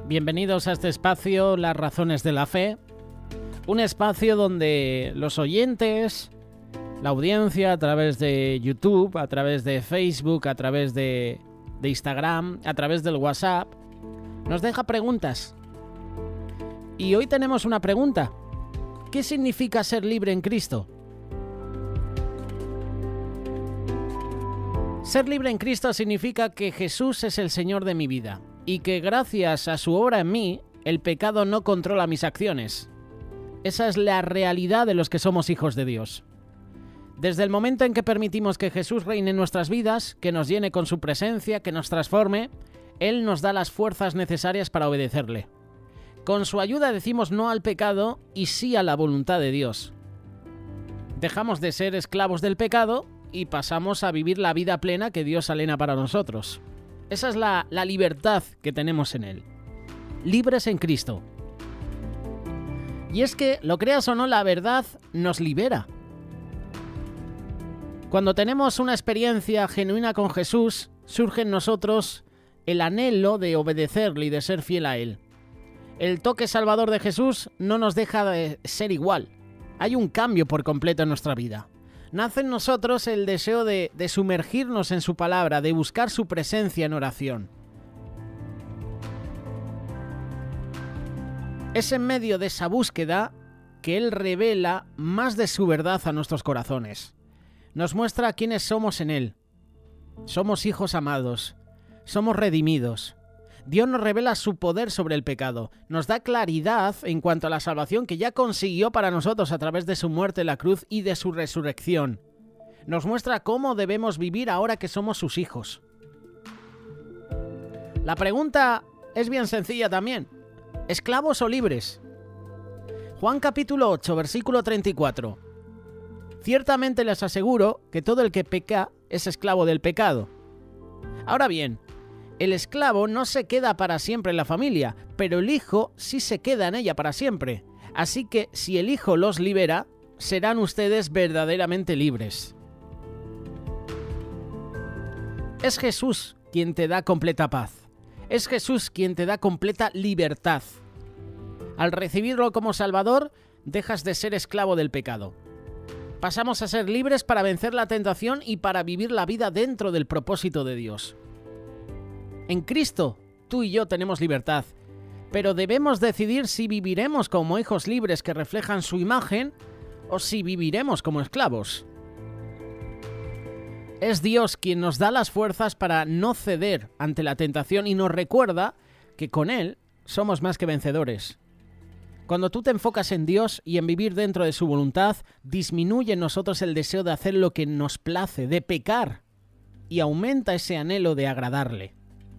Bienvenidos a este espacio, Las Razones de la Fe, un espacio donde los oyentes, la audiencia a través de YouTube, a través de Facebook, a través de Instagram, a través del WhatsApp, nos deja preguntas. Y hoy tenemos una pregunta. ¿Qué significa ser libre en Cristo? Ser libre en Cristo significa que Jesús es el Señor de mi vida y que gracias a su obra en mí, el pecado no controla mis acciones. Esa es la realidad de los que somos hijos de Dios. Desde el momento en que permitimos que Jesús reine en nuestras vidas, que nos llene con su presencia, que nos transforme, Él nos da las fuerzas necesarias para obedecerle. Con su ayuda decimos no al pecado y sí a la voluntad de Dios. Dejamos de ser esclavos del pecado y pasamos a vivir la vida plena que Dios anhela para nosotros. Esa es la libertad que tenemos en Él. Libres en Cristo. Y es que, lo creas o no, la verdad nos libera. Cuando tenemos una experiencia genuina con Jesús, surge en nosotros el anhelo de obedecerle y de ser fiel a Él. El toque salvador de Jesús no nos deja de ser igual. Hay un cambio por completo en nuestra vida. Nace en nosotros el deseo de sumergirnos en su palabra, de buscar su presencia en oración. Es en medio de esa búsqueda que Él revela más de su verdad a nuestros corazones. Nos muestra quiénes somos en Él. Somos hijos amados. Somos redimidos. Dios nos revela su poder sobre el pecado. Nos da claridad en cuanto a la salvación que ya consiguió para nosotros a través de su muerte en la cruz y de su resurrección. Nos muestra cómo debemos vivir ahora que somos sus hijos. La pregunta es bien sencilla también. ¿Esclavos o libres? Juan capítulo 8, versículo 34. Ciertamente les aseguro que todo el que peca es esclavo del pecado. Ahora bien, el esclavo no se queda para siempre en la familia, pero el hijo sí se queda en ella para siempre. Así que si el hijo los libera, serán ustedes verdaderamente libres. Es Jesús quien te da completa paz. Es Jesús quien te da completa libertad. Al recibirlo como Salvador, dejas de ser esclavo del pecado. Pasamos a ser libres para vencer la tentación y para vivir la vida dentro del propósito de Dios. En Cristo, tú y yo tenemos libertad, pero debemos decidir si viviremos como hijos libres que reflejan su imagen o si viviremos como esclavos. Es Dios quien nos da las fuerzas para no ceder ante la tentación y nos recuerda que con Él somos más que vencedores. Cuando tú te enfocas en Dios y en vivir dentro de su voluntad, disminuye en nosotros el deseo de hacer lo que nos place, de pecar, y aumenta ese anhelo de agradarle.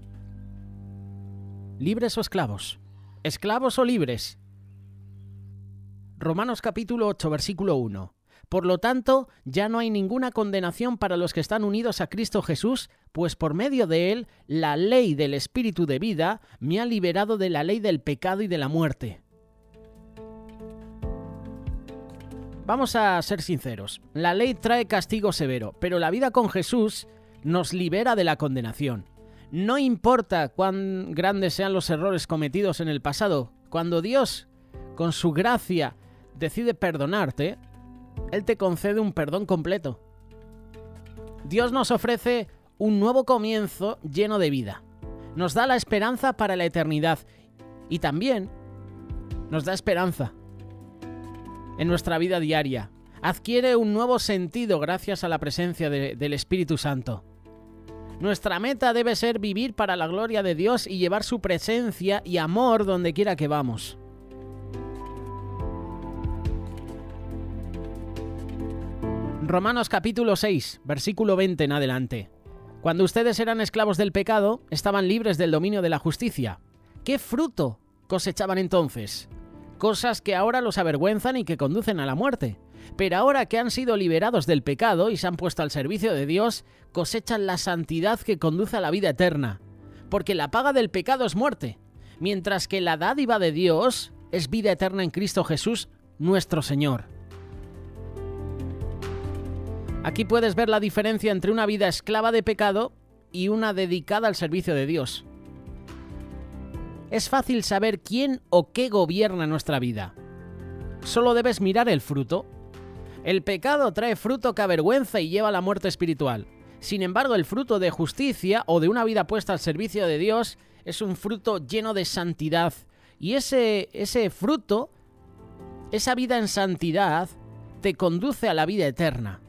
¿Libres o esclavos? ¿Esclavos o libres? Romanos capítulo 8, versículo 1. Por lo tanto, ya no hay ninguna condenación para los que están unidos a Cristo Jesús, pues por medio de Él, la ley del Espíritu de vida me ha liberado de la ley del pecado y de la muerte. Vamos a ser sinceros. La ley trae castigo severo, pero la vida con Jesús nos libera de la condenación. No importa cuán grandes sean los errores cometidos en el pasado, cuando Dios, con su gracia, decide perdonarte, Él te concede un perdón completo. Dios nos ofrece un nuevo comienzo lleno de vida. Nos da la esperanza para la eternidad y también nos da esperanza en nuestra vida diaria. Adquiere un nuevo sentido gracias a la presencia del Espíritu Santo. Nuestra meta debe ser vivir para la gloria de Dios y llevar su presencia y amor donde quiera que vamos. Romanos capítulo 6, versículo 20 en adelante. Cuando ustedes eran esclavos del pecado, estaban libres del dominio de la justicia. ¿Qué fruto cosechaban entonces? Cosas que ahora los avergüenzan y que conducen a la muerte. Pero ahora que han sido liberados del pecado y se han puesto al servicio de Dios, cosechan la santidad que conduce a la vida eterna. Porque la paga del pecado es muerte, mientras que la dádiva de Dios es vida eterna en Cristo Jesús, nuestro Señor. Aquí puedes ver la diferencia entre una vida esclava de pecado y una dedicada al servicio de Dios. Es fácil saber quién o qué gobierna nuestra vida. Solo debes mirar el fruto. El pecado trae fruto que avergüenza y lleva a la muerte espiritual. Sin embargo, el fruto de justicia o de una vida puesta al servicio de Dios es un fruto lleno de santidad. Y ese fruto, esa vida en santidad, te conduce a la vida eterna.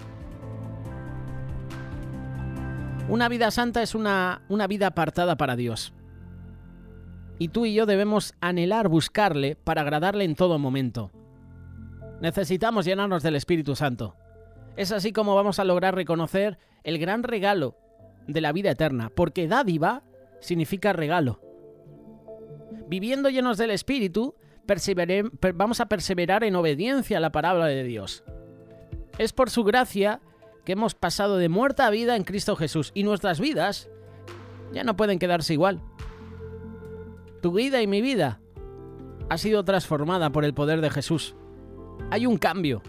Una vida santa es una vida apartada para Dios. Y tú y yo debemos anhelar buscarle para agradarle en todo momento. Necesitamos llenarnos del Espíritu Santo. Es así como vamos a lograr reconocer el gran regalo de la vida eterna, porque dádiva significa regalo. Viviendo llenos del Espíritu, vamos a perseverar en obediencia a la palabra de Dios. Es por su gracia que hemos pasado de muerte a vida en Cristo Jesús, y nuestras vidas ya no pueden quedarse igual. Tu vida y mi vida ha sido transformada por el poder de Jesús. Hay un cambio.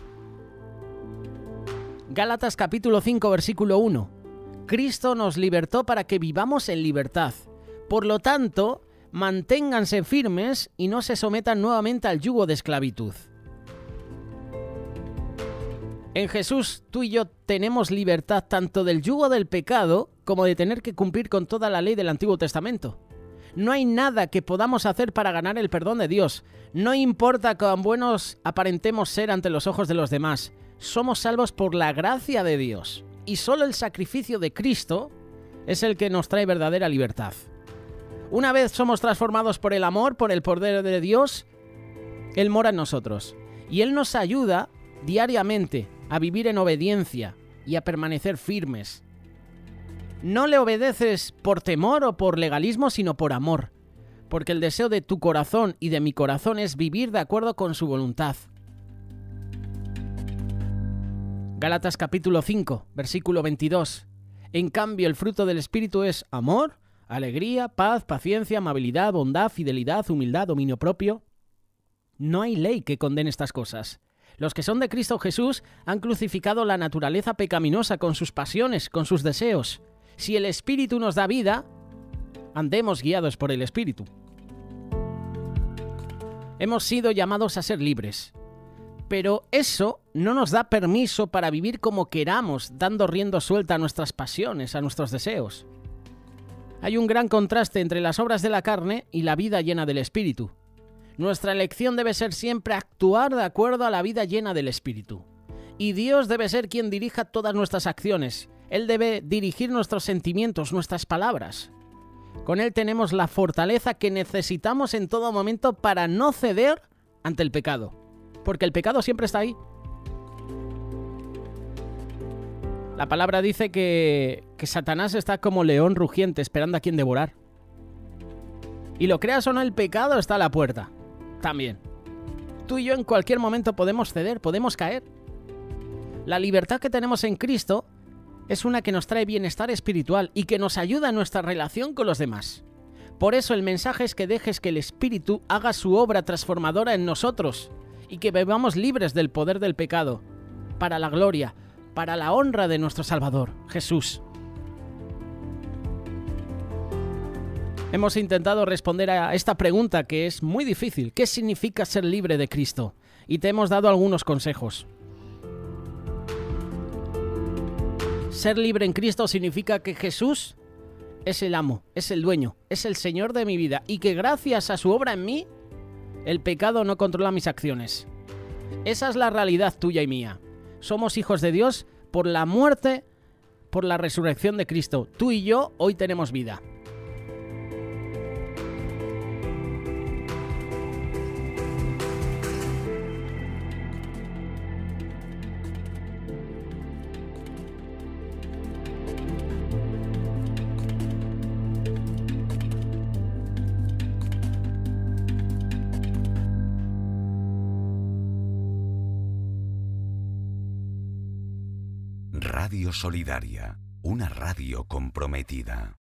Gálatas capítulo 5, versículo 1. Cristo nos libertó para que vivamos en libertad. Por lo tanto, manténganse firmes y no se sometan nuevamente al yugo de esclavitud. En Jesús, tú y yo tenemos libertad tanto del yugo del pecado como de tener que cumplir con toda la ley del Antiguo Testamento. No hay nada que podamos hacer para ganar el perdón de Dios. No importa cuán buenos aparentemos ser ante los ojos de los demás. Somos salvos por la gracia de Dios. Y solo el sacrificio de Cristo es el que nos trae verdadera libertad. Una vez somos transformados por el amor, por el poder de Dios, Él mora en nosotros. Y Él nos ayuda diariamente a vivir en obediencia y a permanecer firmes. No le obedeces por temor o por legalismo, sino por amor, porque el deseo de tu corazón y de mi corazón es vivir de acuerdo con su voluntad. Gálatas capítulo 5, versículo 22. En cambio, el fruto del Espíritu es amor, alegría, paz, paciencia, amabilidad, bondad, fidelidad, humildad, dominio propio. No hay ley que condene estas cosas. Los que son de Cristo Jesús han crucificado la naturaleza pecaminosa con sus pasiones, con sus deseos. Si el Espíritu nos da vida, andemos guiados por el Espíritu. Hemos sido llamados a ser libres, pero eso no nos da permiso para vivir como queramos, dando rienda suelta a nuestras pasiones, a nuestros deseos. Hay un gran contraste entre las obras de la carne y la vida llena del Espíritu. Nuestra elección debe ser siempre actuar de acuerdo a la vida llena del Espíritu. Y Dios debe ser quien dirija todas nuestras acciones. Él debe dirigir nuestros sentimientos, nuestras palabras. Con Él tenemos la fortaleza que necesitamos en todo momento para no ceder ante el pecado. Porque el pecado siempre está ahí. La palabra dice que Satanás está como león rugiente esperando a quien devorar. Y lo creas o no, el pecado está a la puerta. También. Tú y yo en cualquier momento podemos ceder, podemos caer. La libertad que tenemos en Cristo es una que nos trae bienestar espiritual y que nos ayuda en nuestra relación con los demás. Por eso el mensaje es que dejes que el Espíritu haga su obra transformadora en nosotros y que vivamos libres del poder del pecado, para la gloria, para la honra de nuestro Salvador, Jesús. Hemos intentado responder a esta pregunta que es muy difícil. ¿Qué significa ser libre de Cristo? Y te hemos dado algunos consejos. Ser libre en Cristo significa que Jesús es el amo, es el dueño, es el Señor de mi vida y que gracias a su obra en mí, el pecado no controla mis acciones. Esa es la realidad tuya y mía. Somos hijos de Dios por la muerte, por la resurrección de Cristo. Tú y yo hoy tenemos vida. Radio Solidaria, una radio comprometida.